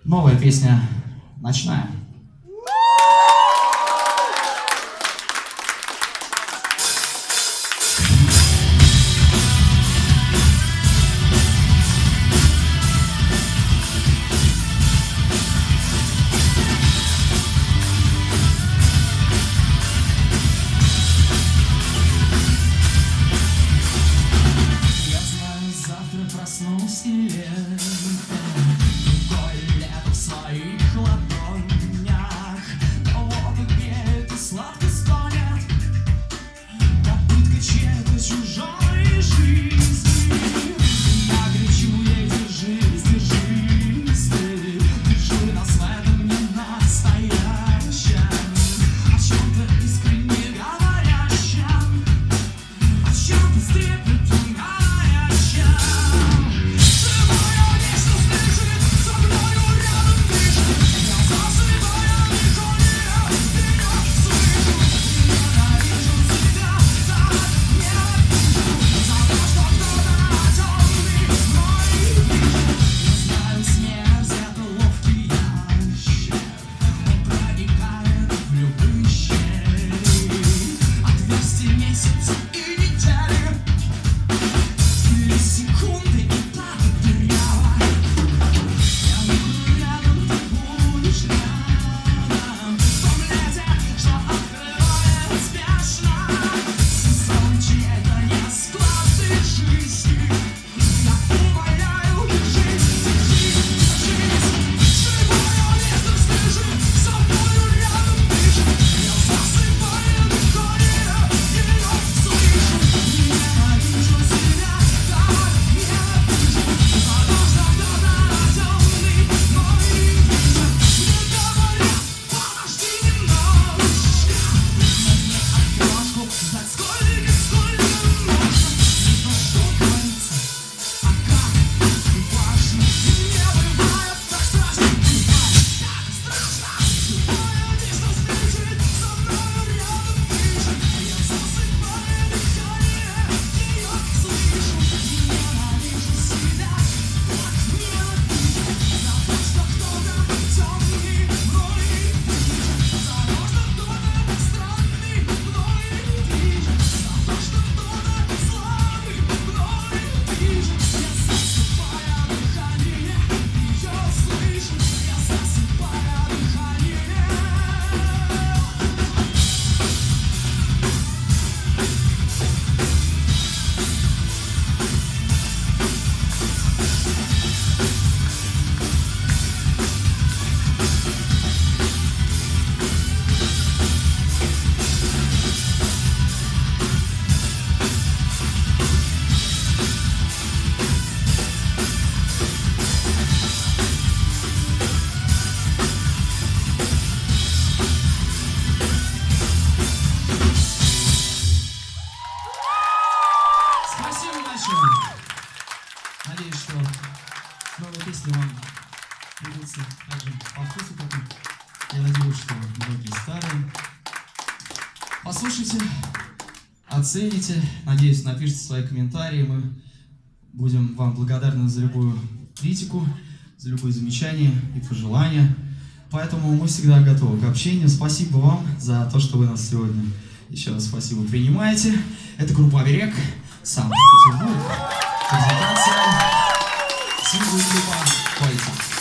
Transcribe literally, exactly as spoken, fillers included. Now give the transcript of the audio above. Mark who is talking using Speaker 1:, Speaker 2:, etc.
Speaker 1: Новая песня «Ночная».
Speaker 2: Проснусь и другое лето в своих ладонях. Кого-то греет и сладко стонет попытка чьей-то чужой жизни. Я кричу ей: держись, держись ты, держи нас в этом ненастоящем, о чем-то искренне говорящем, о чем-то с трепетом говорящем.
Speaker 1: Надеюсь, что новая песня вам придется также по вкусу потом. Я надеюсь, что многие старые. Послушайте, оцените. Надеюсь, напишите свои комментарии. Мы будем вам благодарны за любую критику, за любые замечания и пожелания. Поэтому мы всегда готовы к общению. Спасибо вам за то, что вы нас сегодня еще раз спасибо принимаете. Это группа «Оберег», Санкт-Петербург. Презентация сингла клипа «Кольца».